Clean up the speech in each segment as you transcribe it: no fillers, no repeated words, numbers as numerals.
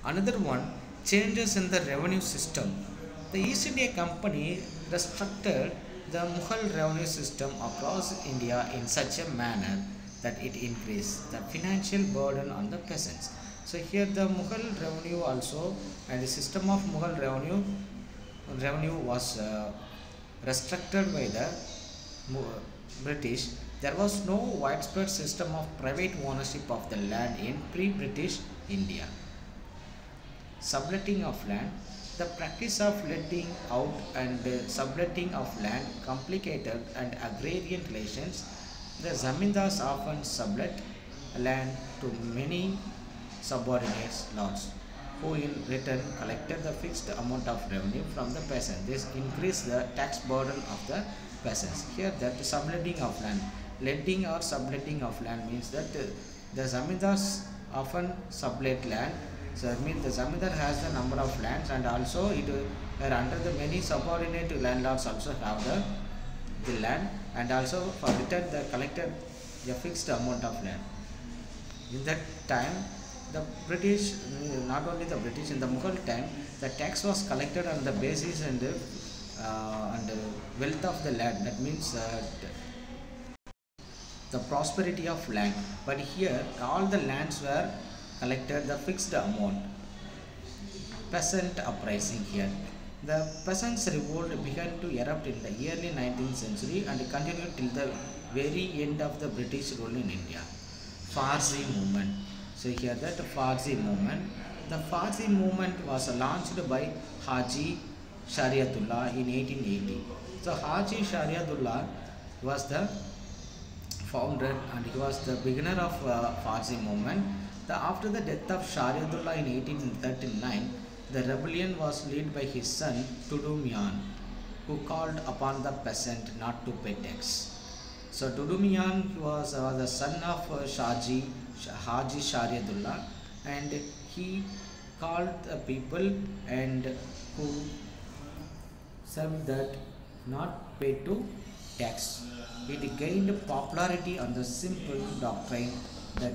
Another one, changes in the revenue system. The East India Company restructured the Mughal revenue system across India in such a manner that it increased the financial burden on the peasants. So here the Mughal revenue also, and the system of Mughal revenue was restricted by the British. There was no widespread system of private ownership of the land in pre-British India. Subletting of land. The practice of letting out and subletting of land complicated and agrarian relations. The zamindars often sublet land to many subordinate lords, who in return collected the fixed amount of revenue from the peasant. This increased the tax burden of the peasants. Here that subletting of land. Letting or subletting of land means that the zamindars often sublet land. So it means the zamindar has the number of lands, and also it were under the many subordinate landlords also have the land, and also for return they collected a fixed amount of land. In that time, the British, not only the British, in the Mughal time, the tax was collected on the basis and wealth of the land. That means the prosperity of land. But here all the lands were collected the fixed amount. Peasant uprising here. The peasants' revolt began to erupt in the early 19th century and continued till the very end of the British rule in India. Farsi movement. So here that Farsi movement. The Farsi movement was launched by Haji Shariatullah in 1880. So Haji Shariatullah was the founder and he was the beginner of Farsi movement. After the death of Shariatullah in 1839, the rebellion was led by his son Tudu Mian, who called upon the peasant not to pay tax. So Tudu Mian was the son of Haji Shariatullah, and he called the people and who said that not pay to tax. It gained popularity on the simple doctrine that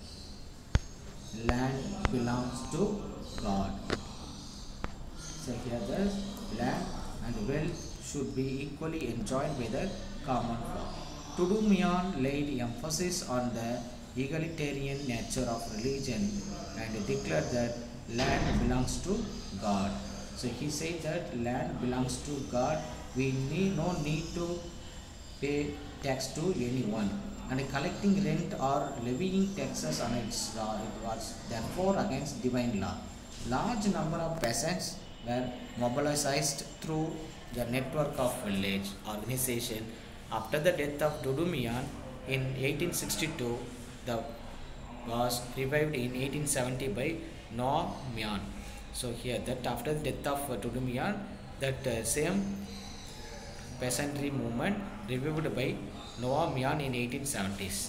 land belongs to God. So here the land and wealth should be equally enjoyed by the common folk. Tudu Mian laid emphasis on the egalitarian nature of religion and declared that land belongs to God. So he said that land belongs to God. We need no need to pay tax to anyone. And collecting rent or levying taxes on its law, it was therefore against divine law. Large number of peasants were mobilized through the network of village organization. After the death of Tudu Mian in 1862, the was revived in 1870 by Noah Mian. So here that after the death of Tudu Mian, that same peasantry movement revived by Noah Mian in 1870s.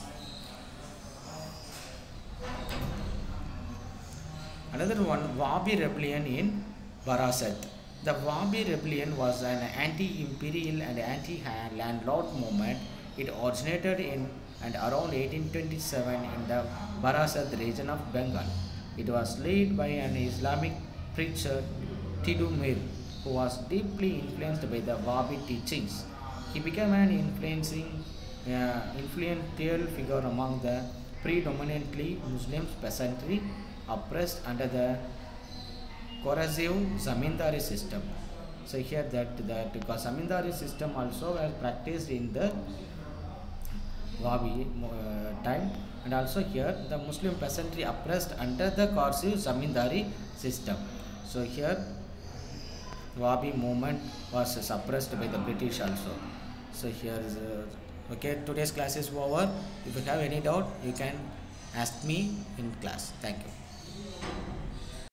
Another one, Wabi rebellion in Barasat. The Wabi rebellion was an anti-imperial and anti-landlord movement. It originated in and around 1827 in the Barasat region of Bengal. It was led by an Islamic preacher, Tidu Mir, who was deeply influenced by the Wabi teachings. He became an influential figure among the predominantly Muslim peasantry oppressed under the coercive zamindari system. So here that zamindari system also was practiced in the Wabi time, and also here the Muslim peasantry oppressed under the coercive zamindari system. So here Wabi movement was suppressed by the British also. So here is okay, today's class is over. If you have any doubt, you can ask me in class. Thank you.